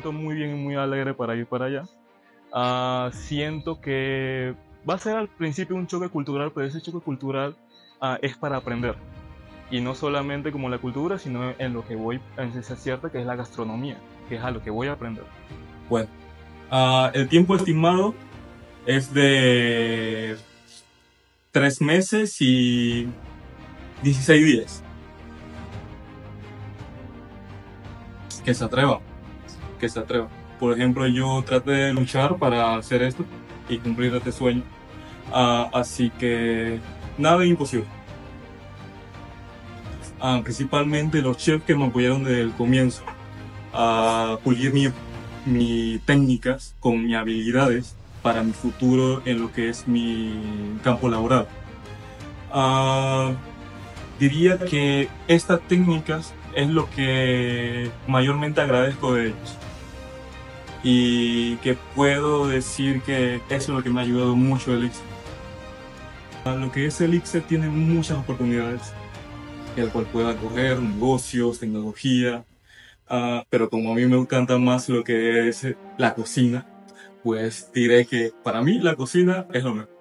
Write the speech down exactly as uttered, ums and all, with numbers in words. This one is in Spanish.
siento muy bien y muy alegre para ir para allá. Ah, siento que va a ser al principio un choque cultural, pero ese choque cultural ah, es para aprender. Y no solamente como la cultura, sino en lo que voy, en ciencia cierta, que es la gastronomía, que es a lo que voy a aprender. Bueno, ah, el tiempo estimado es de tres meses y dieciséis días. Que se atreva, que se atreva. Por ejemplo, yo traté de luchar para hacer esto y cumplir este sueño. Ah, así que nada es imposible. Ah, principalmente los chefs que me apoyaron desde el comienzo a pulir mi, mi técnicas con mis habilidades para mi futuro en lo que es mi campo laboral. Ah, diría que estas técnicas es lo que mayormente agradezco de ellos y que puedo decir que eso es lo que me ha ayudado mucho Elixir. Ah, lo que es Elixir tiene muchas oportunidades, el cual puedo acoger negocios, tecnología. Ah, pero como a mí me encanta más lo que es la cocina, pues diré que para mí la cocina es lo mejor.